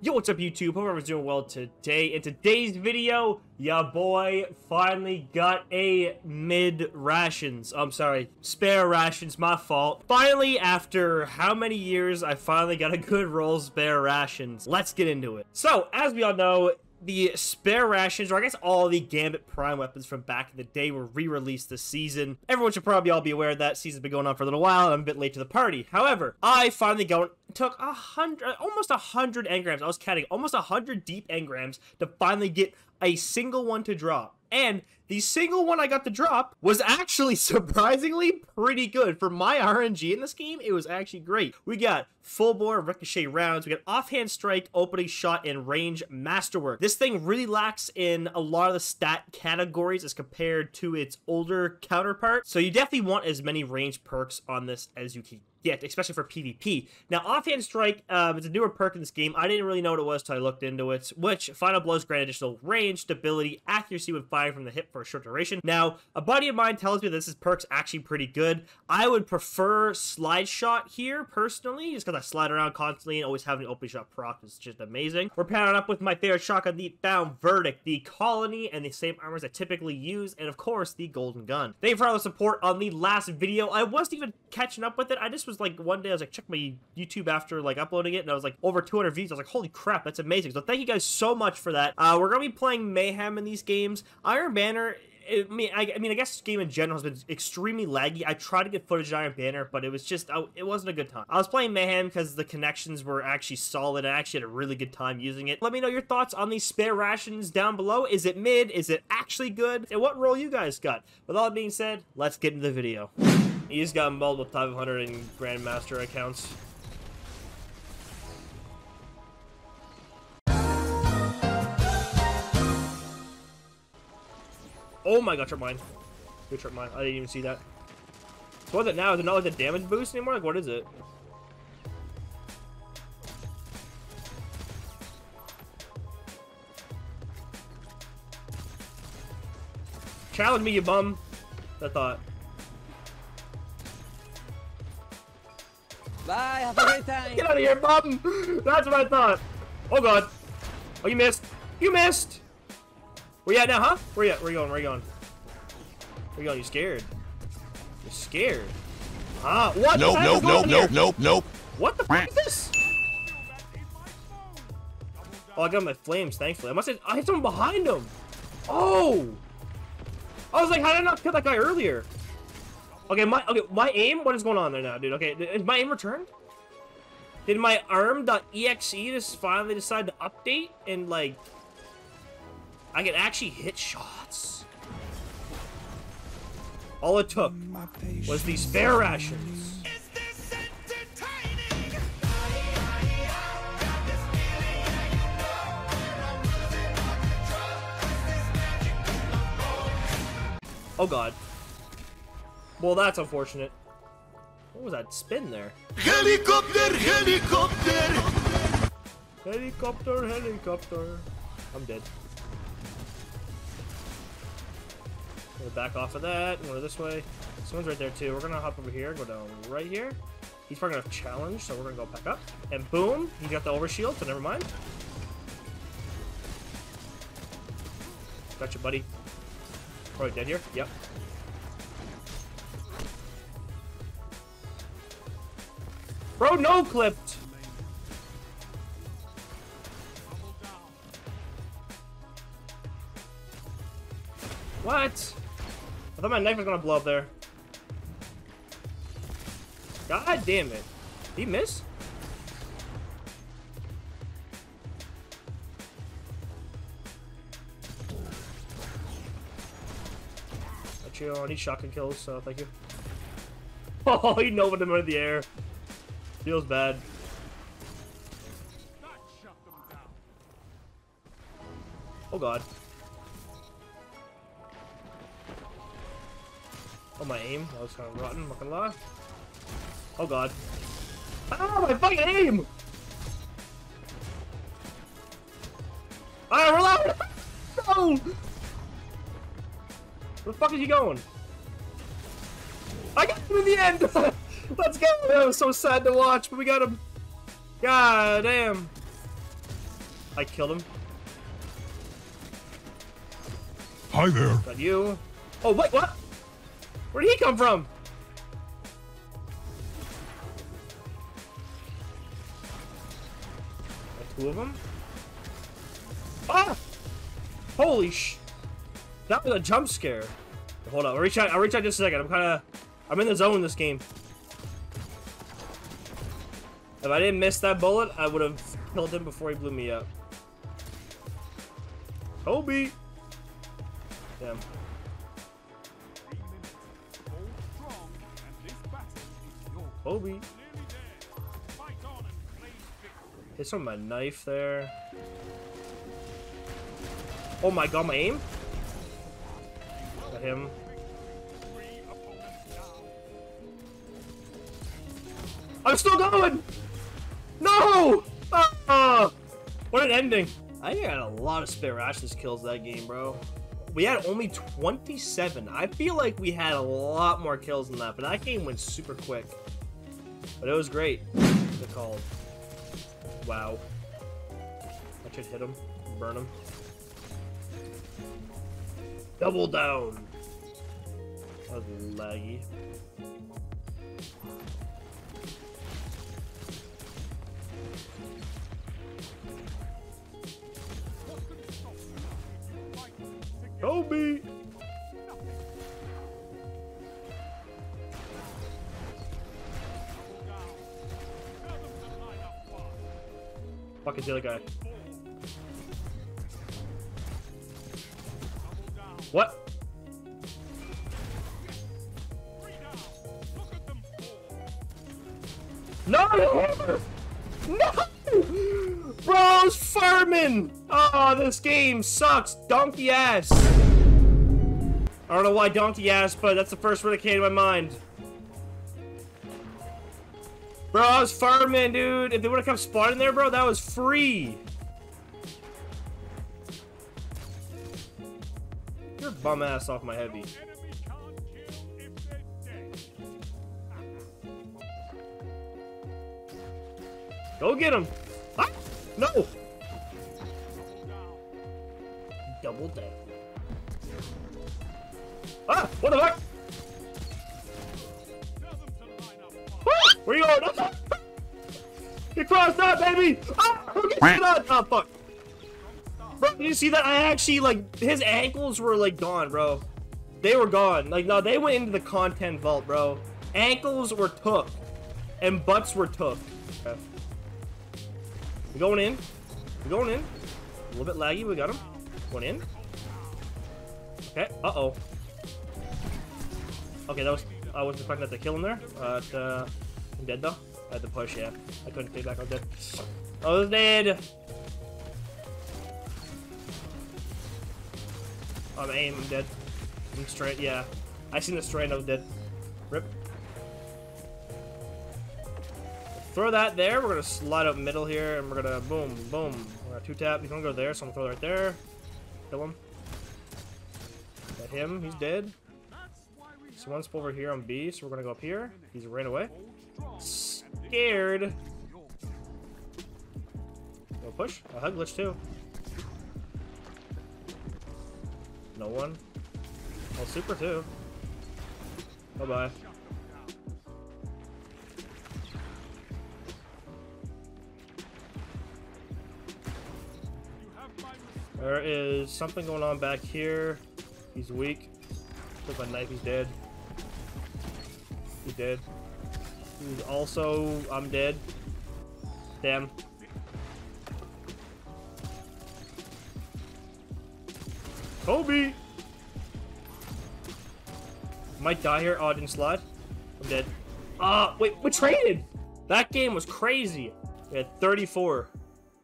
Yo, what's up YouTube? Hope everyone's doing well today. In today's video, ya boy finally got a spare rations, my fault. Finally, after how many years, I finally got a good roll spare rations. Let's get into it. So, as we all know, the spare rations, or I guess all the Gambit Prime weapons from back in the day were re-released this season. Everyone should probably all be aware that season's been going on for a little while, and I'm a bit late to the party. However, I finally took almost 100 engrams. I was counting almost 100 deep engrams to finally get a single one to drop. And the single one I got to drop was actually surprisingly pretty good. For my RNG in this game, it was actually great. We got full bore ricochet rounds, we got offhand strike, opening shot, and range masterwork. This thing really lacks in a lot of the stat categories as compared to its older counterpart. So you definitely want as many range perks on this as you can get, especially for PvP. Now, offhand strike is a newer perk in this game. I didn't really know what it was until I looked into it, which final blows grant additional range, stability, accuracy when firing from the hip for a short duration. Now, a buddy of mine tells me this perk's actually pretty good. I would prefer slide shot here, personally, just because I slide around constantly and always having an opening shot proc is just amazing. We're pairing up with my favorite shotgun, the Bound Verdict, the Colony, and the same armors I typically use, and of course, the Golden Gun. Thank you for all the support on the last video. I wasn't even catching up with it. I just was like, one day I was like, check my YouTube after like uploading it, and I was like over 200 views. I was like, holy crap, that's amazing. So thank you guys so much for that. We're gonna be playing Mayhem in these games. Iron Banner, I guess this game in general has been extremely laggy. I tried to get footage of Iron Banner, but it was just, it wasn't a good time. I was playing Mayhem because the connections were actually solid. I actually had a really good time using it. Let me know your thoughts on these spare rations down below. Is it mid? Is it actually good? And what role you guys got? With all that being said, let's get into the video. He's got multiple 500 and Grandmaster accounts. Oh my god, trip mine. Good trip mine. I didn't even see that. So what's it now? Is it not like the damage boost anymore? Like, what is it? Challenge me, you bum. I thought. Bye, have a great time. Get out of here, bum! That's what I thought. Oh god. Oh, you missed. You missed! Where you at now, huh? Where you at? Where you going? Where you going? Where you going? You scared? You're scared. Ah, what? Nope. What the fuck is this? Oh, I got my flames, thankfully. I hit someone behind him. Oh! I was like, how did I not kill that guy earlier? Okay, my aim? What is going on there now, dude? Okay, is my aim returned? Did my arm.exe just finally decide to update and, like, I can actually hit shots? All it took was these spare rations. Oh god. Well, that's unfortunate. What was that spin there? Helicopter, helicopter! Helicopter, helicopter. I'm dead. We'll back off of that and go this way. Someone's right there too. We're gonna hop over here, go down right here. He's probably gonna challenge, so we're gonna go back up. And boom, he got the overshield, so never mind. Gotcha, buddy. Probably dead here. Yep. Bro, no clipped. What? I thought my knife was gonna blow up there. God damn it. Did he miss? I need shotgun kills, so thank you. Oh, he nobled him in the air. Feels bad. Oh god. Oh, my aim. That was kind of rotten, I'm not gonna lie. Oh god. Ah, my fucking aim! Alright, reload! No! Where the fuck is he going? I got him in the end! Let's go! That was so sad to watch, but we got him. God damn. I killed him. Hi there. Got you. Oh, wait, what? Where did he come from? Got 2 of them. Ah! Holy sh! That was a jump scare. Hold on, I'll reach out just a second. I'm in the zone in this game. If I didn't miss that bullet, I would have killed him before he blew me up. Kobe! Damn. Kobe. Hit some of my knife there. Oh my god, my aim? Got him. I'm still going! No! What an ending. I think I had a lot of spare rations kills that game, bro. We had only 27. I feel like we had a lot more kills than that, but that game went super quick. But it was great. Good call. Wow. I should hit him. Burn him. Double down. That was laggy. Kobe! Fuck is the other guy? What? No! No! Bro's farming! Oh, this game sucks. Donkey ass. I don't know why donkey ass, but that's the first word that came to my mind. Bro, I was farming, dude. If they would have come spawning there, bro, that was free. Your bum ass off my heavy. Go get him. Ah! No. Double down. Ah! What the fuck? Ah! Where you going? No! Get crossed out, baby! Ah! Who gets it on? Oh, fuck. Bro, did you see that? I actually, like, his ankles were, like, gone, bro. They were gone. Like, no, they went into the content vault, bro. Ankles were took. And butts were took. Okay. We going in. We going in. A little bit laggy. We got him. Going in. Okay. Uh-oh. Okay, that was... I wasn't expecting that to kill him there. But, I'm dead, though. I had to push, yeah. I couldn't stay back. I was dead. I was dead. I'm aim. I'm dead. I'm straight. Yeah. I seen the straight. I was dead. Rip. Throw that there. We're gonna slide up middle here, and we're gonna boom, boom. We're gonna 2-tap. He's gonna go there, so I'm gonna throw it right there. Kill him. Got him. He's dead. So one's over here on B, so we're gonna go up here. He's ran away. Scared. Go push. A hug glitch too. No one. Oh, super too. Bye bye. There is something going on back here. He's weak. With my knife, he's dead. He's dead. He's also... I'm dead. Damn. Kobe! Might die here. Oh, I didn't slide. I'm dead. Wait, we traded! That game was crazy. We had 34.